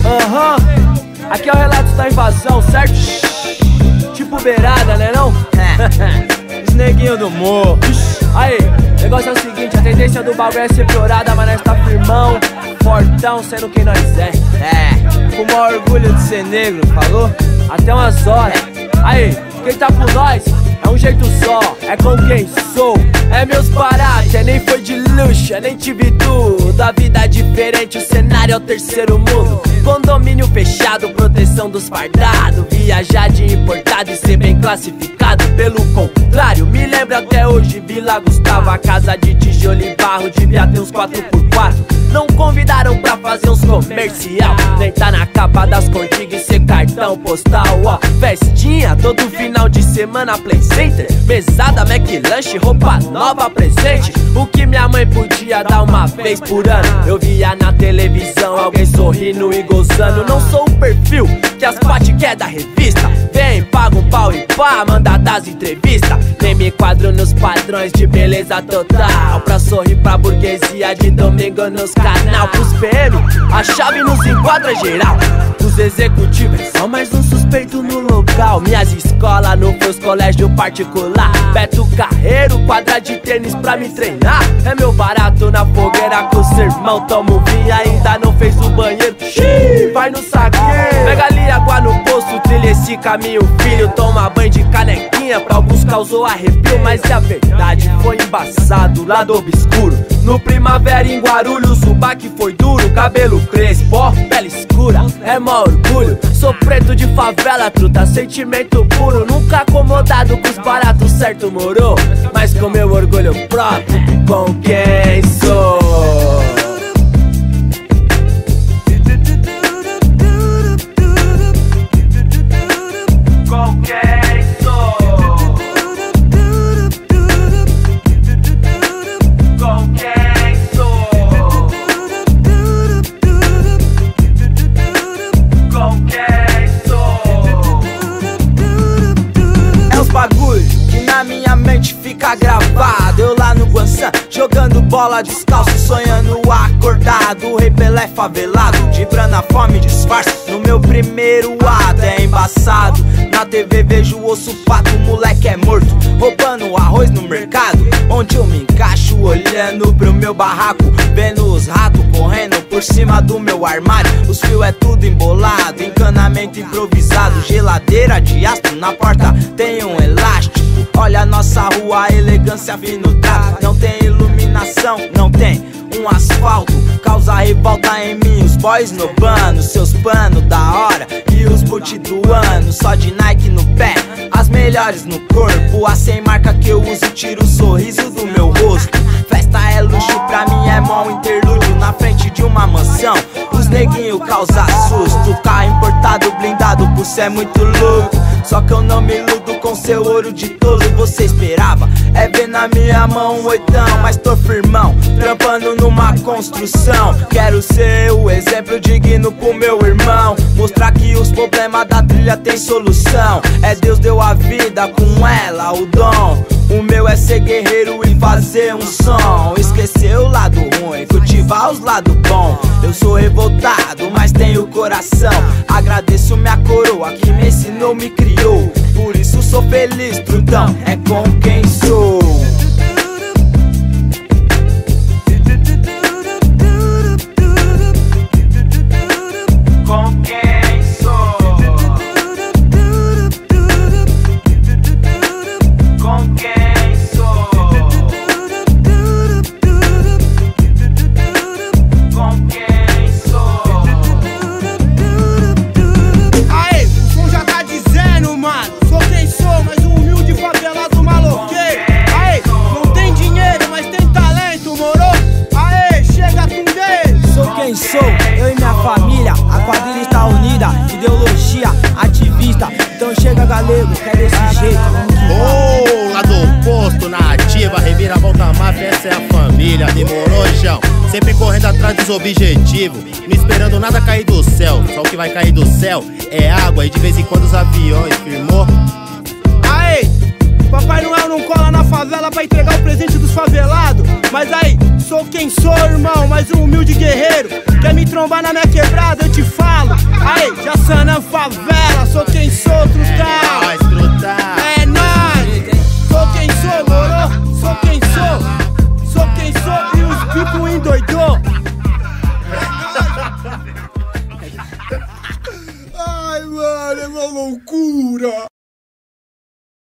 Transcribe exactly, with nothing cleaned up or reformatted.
Aham, uhum. Aqui é o relato da invasão, certo? Tipo beirada, né não? Os neguinhos do morro. Aí, o negócio é o seguinte, a tendência do bagulho é ser piorada, mas nós tá firmão, fortão, sendo quem nós é. É, com o maior orgulho de ser negro, falou? Até umas horas. Aí, quem tá por nós é um jeito só, é com quem sou. É meus baratos, é nem foi de luxo, é nem tive tudo. A vida é diferente, o cenário é o terceiro mundo. Condomínio fechado, proteção dos fardados. Viajar de importado e ser bem classificado. Pelo contrário, me lembro até hoje Vila Gustavo, a casa de tijolo e barro, devia ter uns quatro por quatro. Não convidaram pra fazer uns comercial, nem tá na capa das contigas e ser cartão postal, ó. Festinha, todo final de semana, Play Center, mesada, McLanche, roupa nova, presente. O que minha mãe podia dar uma vez por ano, eu via na televisão alguém sorrindo e gozando. Não sou o perfil que as pate quer da revista, vem, paga um pau e pá, manda das entrevistas. Nem me quadro nos padrões de beleza total, pra sorrir pra burguesia de domingo nos canal. Pros P M, a chave nos enquadra geral. Os executivos é só mais um suspeito no local. Minhas escolas não foi os colégio particular. Beto Carreiro, quadra de tênis pra me treinar. É meu barato na fogueira com o sermão. Tomo vinho, ainda não fez o banheiro. Xiii, vai no saqueiro. Pega ali água no poço, trilha esse caminho, filho. Toma banho de canequinha, pra alguns causou arrepio. Mas a verdade foi embaçado, lado obscuro. No Primavera em Guarulhos, o baque foi duro. Cabelo crespo, ó, pele escura, é mó orgulho. Sou preto de favela, truta, sentimento puro. Nunca acomodado com os baratos, certo, moro? Mas com meu orgulho próprio, com quem sou. Com quem sou. Com quem sou. Com quem sou. É os bagulho que na minha mente fica gravado. Eu lá no Guançã, jogando bola descalço, sonhando acordado. O Rei Pelé favelado, dibrando a fome disfarce. No meu primeiro ato é embaçado. Na T V vejo o osso pato, o moleque é morto, roubando arroz no mercado. Onde eu me encaixo, olhando pro meu barraco, vendo os ratos correndo por cima do meu armário. Os fios é tudo embolado, encanamento improvisado. Geladeira de aço, na porta tem um elástico. Olha a nossa rua, a elegância fino trato. Não tem iluminação, não tem um asfalto, causa revolta em mim. Os boys no bano, seus panos da hora e os boot do ano, só de Nike no pé, as melhores no corpo. A sem marca que eu uso tira o sorriso do meu rosto. Festa é luxo, pra mim é mó interlúdio. Na frente de uma mansão, os neguinhos causa susto. Carro importado, blindado, por cê é muito louco. Só que eu não me iludo com seu ouro de tolo. Você esperava é ver na minha mão um oitão, mas tô firmão, trampando numa construção. Quero ser o exemplo digno pro meu irmão, mostrar que os problemas da trilha tem solução. É Deus deu a vida, com ela o dom. O meu é ser guerreiro e fazer um som. Esquecer o lado ruim, cultivar os lados bons. Eu sou revoltado, mas tenho coração. Agradeço minha coroa que me ensinou, me criou. Por isso sou feliz, trutão, é com quem sou. Eu e minha família, a quadrilha está unida. Ideologia ativista, então chega galego, que é desse jeito. Oh, lá do oposto, na ativa, reviravolta máfia, essa é a família. Demorou, João? Sempre correndo atrás dos objetivos, não esperando nada cair do céu. Só o que vai cair do céu é água e de vez em quando os aviões, firmou? Aê! Papai Noel não cola na favela pra entregar o presente dos favelados. Mas aí, sou quem sou, irmão, mais um humilde guerreiro. Quer me trombar na minha quebrada, eu te falo. Aí, já sanando favela, sou quem sou, trutal. É nóis, trutal. É nóis. Sou quem sou, moro? Sou quem sou. Sou quem sou e os bico endoidou. Ai, mano, é uma loucura.